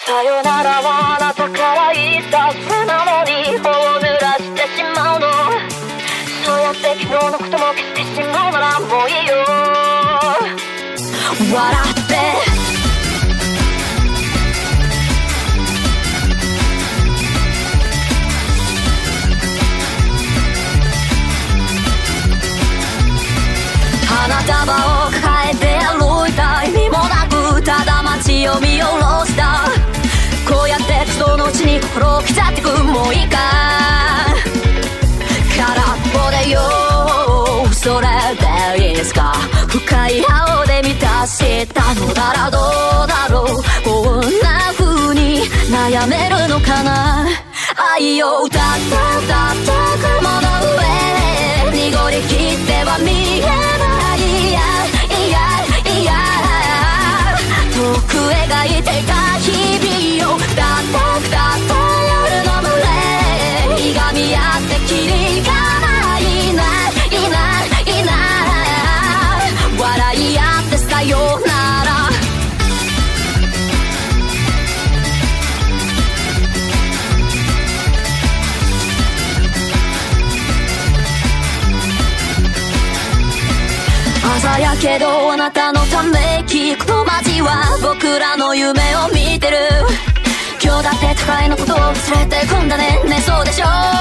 さよならはあなたから言った素直に頬を濡らしてしまうの。そうやって昨日のことも消してしまうならもういいよ。笑って花束を抱えて歩いた意味もなくただ街を見下ろした。こうやってそのうちに心を刻ってく。もういいか空っぽでよそれでいいですか。深い青で満たしたのならどうだろう。こんな風に悩めるのかな。愛を歌って歌って雲の上濁りきっては見えない。いやいやいや遠く描いていた日々をだってだって夜の群れいがみ合ってきりがないないないいない笑い合ってさよなら。朝やけどあなたのため息この街は僕らの夢を見てる。今日だって高いのことを忘れてくんだね。ねそうでしょ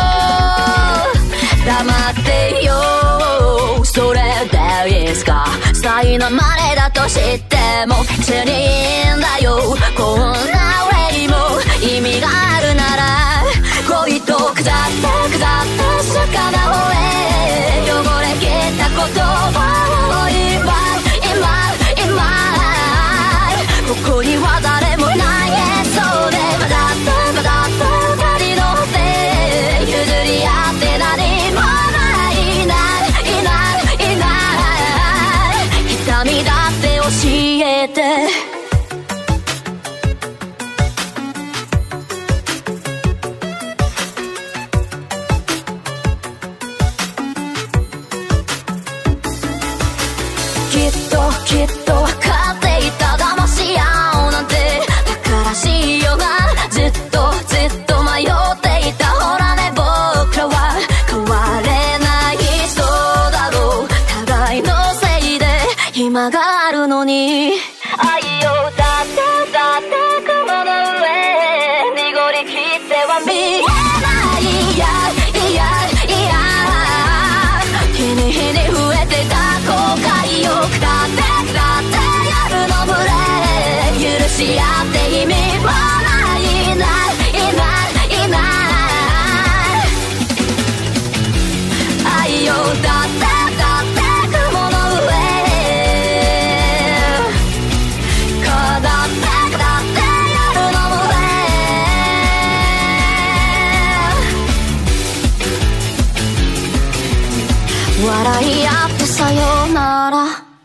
黙ってよそれでいいですか。才能まれだと知っても別にいいんだよ。こんな俺にも意味があるなら恋と下って下って魚を汚れきった言葉を今ここには誰もいないそうでまだって二人の手譲り合って何もないない痛みだって教えて。きっと分かっていた騙し合うなんてバカらしいよな。ずっと迷っていたほらね僕らは変われない人だろう。互いのせいで今があるのに愛を歌って雲の上濁りきっては見えない。いやいやいや日に日に増えてた後悔を下って夜の群れ許し合って意味もないない愛を歌って雲の上下って夜の群れ笑い合ってさよなら。